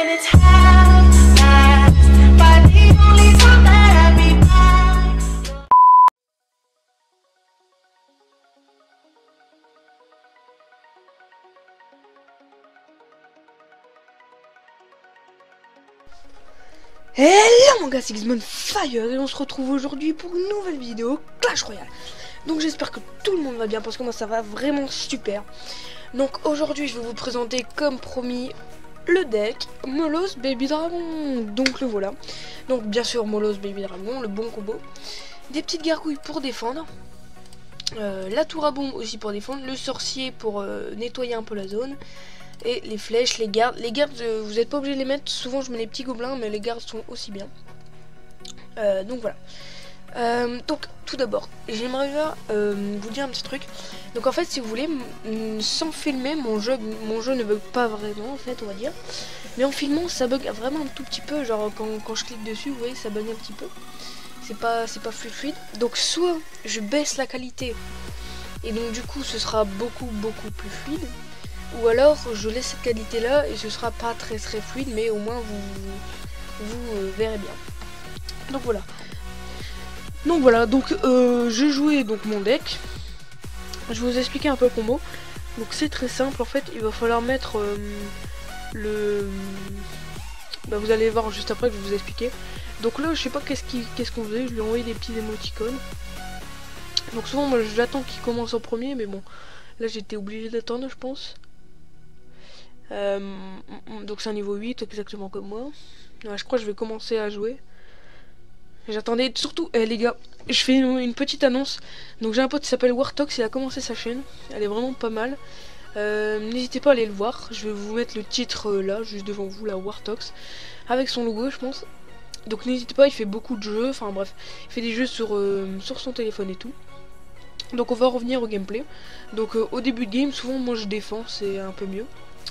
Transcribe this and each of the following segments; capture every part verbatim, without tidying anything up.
when it's half past, but the only time that I be mine. Hello mon gars, c'est Xmon Fire et on se retrouve aujourd'hui pour une nouvelle vidéo Clash Royale. Donc j'espère que tout le monde va bien parce que moi ça va vraiment super. Donc aujourd'hui je vais vous présenter comme promis le deck Molos Baby Dragon. Donc le voilà. Donc bien sûr Molos Baby Dragon, le bon combo. Des petites gargouilles pour défendre. Euh, la tour à bombe aussi pour défendre. Le sorcier pour euh, nettoyer un peu la zone. Et les flèches, les gardes. Les gardes, euh, vous n'êtes pas obligé de les mettre. Souvent, je mets les petits gobelins, mais les gardes sont aussi bien. Euh, donc voilà. Euh, donc, tout d'abord, j'aimerais euh, vous dire un petit truc. Donc, en fait, si vous voulez, sans filmer, mon jeu, mon jeu ne bug pas vraiment, en fait, on va dire. Mais en filmant, ça bug vraiment un tout petit peu. Genre, quand, quand je clique dessus, vous voyez, ça bug un petit peu. C'est pas, c'est pas fluide, fluide. Donc, soit je baisse la qualité, et donc, du coup, ce sera beaucoup, beaucoup plus fluide. Ou alors je laisse cette qualité là et ce sera pas très très fluide, mais au moins vous vous, vous euh, verrez bien. Donc voilà. Donc voilà, donc euh, j'ai joué donc mon deck. Je vais vous expliquer un peu le combo. Donc c'est très simple en fait, il va falloir mettre euh, le... Bah, vous allez voir juste après que je vais vous expliquer. Donc là je sais pas qu'est-ce qu'on qu'est-ce qu'on faisait, je lui ai envoyé des petits émoticônes. Donc souvent moi j'attends qu'il commence en premier, mais bon, là j'étais obligé d'attendre je pense. Euh, donc c'est un niveau huit exactement comme moi. Ouais, je crois que je vais commencer à jouer. J'attendais surtout, eh, les gars, je fais une, une petite annonce. Donc j'ai un pote qui s'appelle Wartox, il a commencé sa chaîne. Elle est vraiment pas mal. Euh, N'hésitez pas à aller le voir. Je vais vous mettre le titre euh, là, juste devant vous, là, Wartox, avec son logo, je pense. Donc n'hésitez pas, il fait beaucoup de jeux. Enfin bref, il fait des jeux sur, euh, sur son téléphone et tout. Donc on va revenir au gameplay. Donc euh, au début de game, souvent moi je défends, c'est un peu mieux.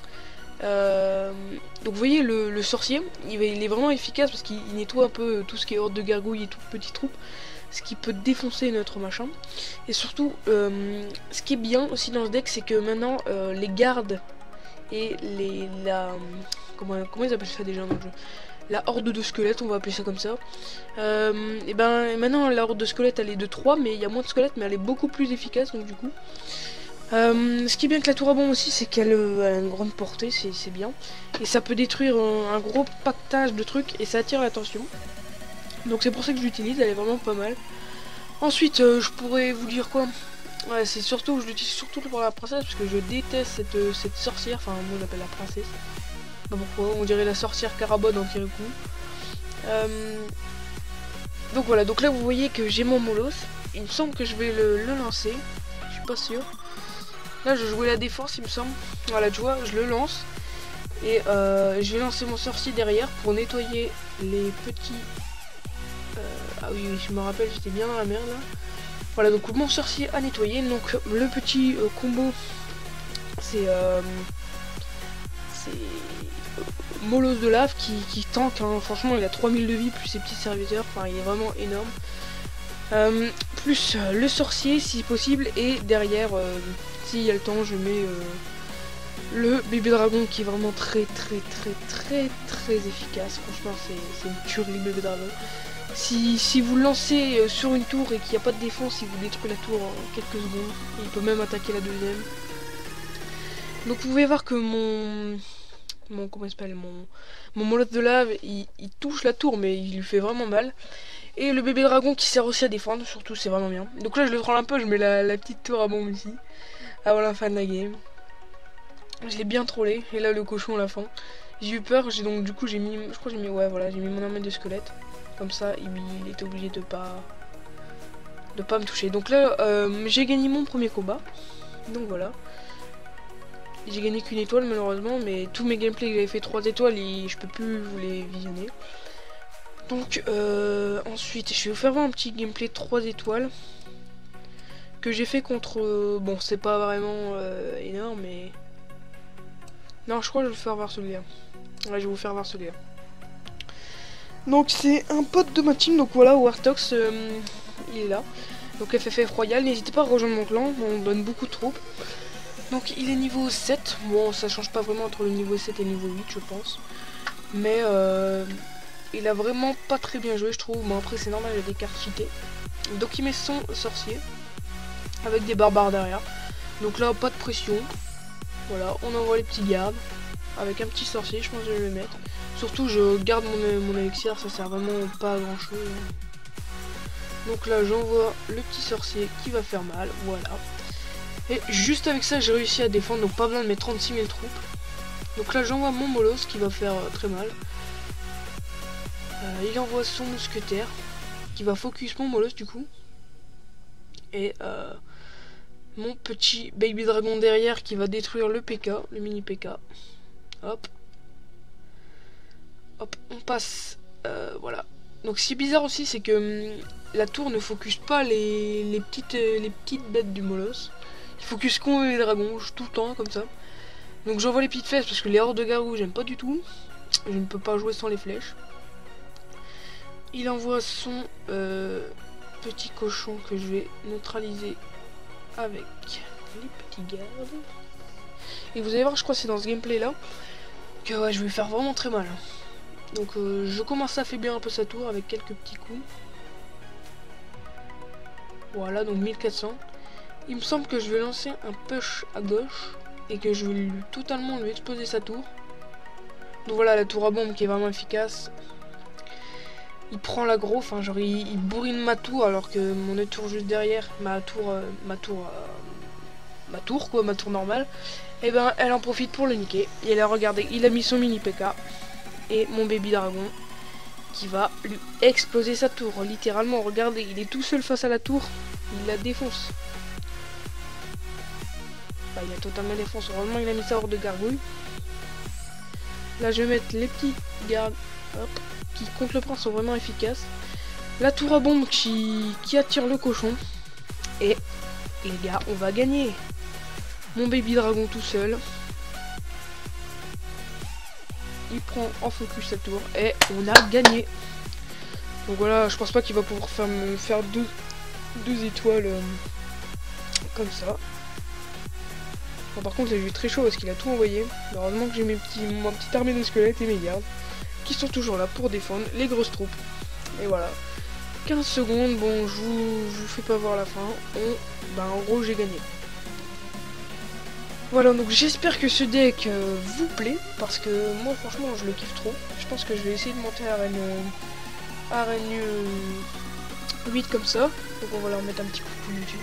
Euh, donc vous voyez le, le sorcier, il, va, il est vraiment efficace parce qu'il nettoie un peu tout ce qui est horde de gargouilles et toutes petites troupes, ce qui peut défoncer notre machin. Et surtout, euh, ce qui est bien aussi dans ce deck, c'est que maintenant euh, les gardes et les la comment, comment ils appellent ça déjà dans le jeu, la horde de squelettes, on va appeler ça comme ça. Euh, et ben maintenant la horde de squelettes elle est de trois, mais il y a moins de squelettes, mais elle est beaucoup plus efficace donc du coup. Euh, ce qui est bien avec la tour à bombe aussi, c'est qu'elle euh, a une grande portée, c'est bien. Et ça peut détruire un, un gros pactage de trucs et ça attire l'attention. Donc c'est pour ça que je l'utilise, elle est vraiment pas mal. Ensuite, euh, je pourrais vous dire quoi? Ouais, c'est surtout, je l'utilise surtout pour la princesse parce que je déteste cette, euh, cette sorcière. Enfin, moi j'appelle la princesse. Pas pourquoi, on dirait la sorcière Carabode en Kirikou. Euh, donc voilà, donc là vous voyez que j'ai mon Molos. Il me semble que je vais le, le lancer. Je suis pas sûr. Là je jouais la défense il me semble. Voilà tu vois je le lance. Et euh, je vais lancer mon sorcier derrière pour nettoyer les petits... Euh, ah oui, oui je me rappelle j'étais bien dans la merde là. Voilà donc mon sorcier à nettoyer. Donc le petit euh, combo c'est... Euh, c'est... Euh, Molos de lave qui, qui tank hein. Franchement il a trois mille de vie plus ses petits serviteurs. Enfin il est vraiment énorme. Euh, plus euh, le sorcier si possible. Et derrière... Euh, s'il y a le temps, je mets euh, le bébé dragon qui est vraiment très très très très très efficace. Franchement, c'est une tuerie le bébé dragon. Si, si vous le lancez euh, sur une tour et qu'il n'y a pas de défense, il vous détruit la tour en quelques secondes. Il peut même attaquer la deuxième. Donc vous pouvez voir que mon... mon comment il s'appelle mon, mon molosse de lave, il, il touche la tour, mais il lui fait vraiment mal. Et le bébé dragon qui sert aussi à défendre, surtout c'est vraiment bien. Donc là je le troll un peu, je mets la, la petite tour à bombe ici. Avant la fin de la game. Je l'ai bien trollé. Et là le cochon à la fin. J'ai eu peur, j'ai donc du coup j'ai mis. Je crois que j'ai mis. Ouais voilà, j'ai mis mon armée de squelette. Comme ça il, il était obligé de pas. De pas me toucher. Donc là euh, j'ai gagné mon premier combat. Donc voilà. J'ai gagné qu'une étoile malheureusement. Mais tous mes gameplays que j'avais fait trois étoiles et je peux plus vous les visionner. Donc euh, ensuite je vais vous faire voir un petit gameplay trois étoiles. Que j'ai fait contre... Euh, bon c'est pas vraiment euh, énorme mais... Non je crois que je vais faire voir celui-là. Ouais je vais vous faire voir celui-là. Donc c'est un pote de ma team, donc voilà Wartox euh, il est là. Donc F F F Royal, n'hésitez pas à rejoindre mon clan, on donne beaucoup de troupes. Donc il est niveau sept, bon ça change pas vraiment entre le niveau sept et le niveau huit je pense. Mais euh, il a vraiment pas très bien joué, je trouve. Bon, après, c'est normal, il a des cartes cheatées. Donc, il met son sorcier avec des barbares derrière. Donc là, pas de pression. Voilà, on envoie les petits gardes avec un petit sorcier, je pense que je vais le mettre. Surtout, je garde mon, mon élixir, ça sert vraiment pas à grand chose. Donc là, j'envoie le petit sorcier qui va faire mal, voilà. Et juste avec ça, j'ai réussi à défendre, donc pas besoin de mes trente-six mille troupes. Donc là, j'envoie mon Molos qui va faire euh, très mal. Euh, il envoie son mousquetaire qui va focus mon Molos du coup. Et euh, mon petit baby dragon derrière qui va détruire le P K, le mini P K. Hop. Hop, on passe. Euh, voilà. Donc ce qui est bizarre aussi, c'est que hum, la tour ne focus pas les, les, petites, euh, les petites bêtes du Molos. Il focus qu'on les dragons, tout le temps, comme ça. Donc j'envoie les petites fesses parce que les hordes de garous, j'aime pas du tout. Je ne peux pas jouer sans les flèches. Il envoie son euh, petit cochon que je vais neutraliser avec les petits gardes. Et vous allez voir, je crois que c'est dans ce gameplay là que ouais, je vais faire vraiment très mal. Donc euh, je commence à affaiblir un peu sa tour avec quelques petits coups. Voilà, donc mille quatre cents. Il me semble que je vais lancer un push à gauche et que je vais lui, totalement lui exploser sa tour. Donc voilà, la tour à bombe qui est vraiment efficace. Il prend l'aggro, enfin genre il, il bourrine ma tour alors que mon autre tour juste derrière, ma tour, euh, ma tour, euh, ma tour quoi, ma tour normale, et ben elle en profite pour le niquer. Et là regardez, il a mis son mini P K et mon baby dragon qui va lui exploser sa tour, littéralement. Regardez, il est tout seul face à la tour, il la défonce. Bah, il a totalement défoncé. Heureusement il a mis sa horde de gargouilles. Là je vais mettre les petits gardes, hop, qui contre le prince sont vraiment efficaces. La tour à bombe qui, qui attire le cochon. Et les gars, on va gagner. Mon baby dragon tout seul. Il prend en focus sa tour et on a gagné. Donc voilà, je pense pas qu'il va pouvoir faire me faire deux, deux étoiles euh, comme ça. Bon, par contre, là, j'ai eu très chaud parce qu'il a tout envoyé. Heureusement que j'ai mes petits, ma petite armée de squelettes et mes gardes qui sont toujours là pour défendre les grosses troupes. Et voilà. quinze secondes, bon, je vous, je vous fais pas voir la fin. On, ben, en gros, j'ai gagné. Voilà, donc j'espère que ce deck euh, vous plaît. Parce que moi, franchement, je le kiffe trop. Je pense que je vais essayer de monter à arène, euh, arène euh, huit comme ça. Donc on va leur mettre un petit coucou YouTube.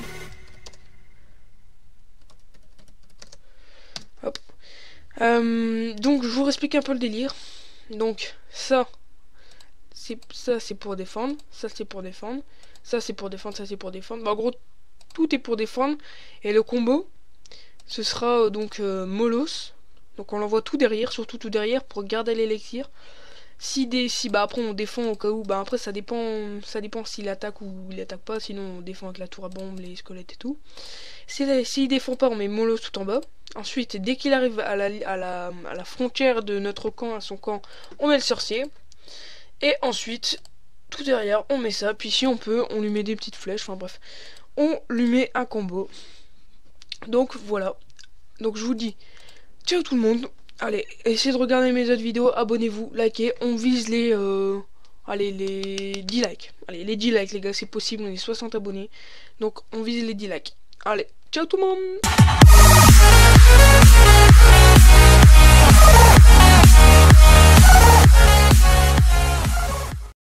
Hop. Euh, donc je vous explique un peu le délire. Donc ça, c'est ça c'est pour défendre, ça c'est pour défendre, ça c'est pour défendre, ça c'est pour défendre. Bah, en gros, tout est pour défendre. Et le combo, ce sera euh, donc euh, Molos. Donc on l'envoie tout derrière, surtout tout derrière pour garder l'élixir. Si des, si bah après on défend au cas où, bah après ça dépend, ça dépend s'il attaque ou il attaque pas. Sinon on défend avec la tour à bombe, les squelettes et tout. S'il si défend pas, on met Molos tout en bas. Ensuite, dès qu'il arrive à la, à, la, à la frontière de notre camp, à son camp, on met le sorcier. Et ensuite, tout derrière, on met ça. Puis si on peut, on lui met des petites flèches. Enfin bref, on lui met un combo. Donc voilà. Donc je vous dis, ciao tout le monde. Allez, essayez de regarder mes autres vidéos. Abonnez-vous, likez. On vise les... Euh, allez, les dix likes. Allez, les dix likes les gars, c'est possible. On est soixante abonnés. Donc on vise les dix likes. Allez, ciao tout le monde.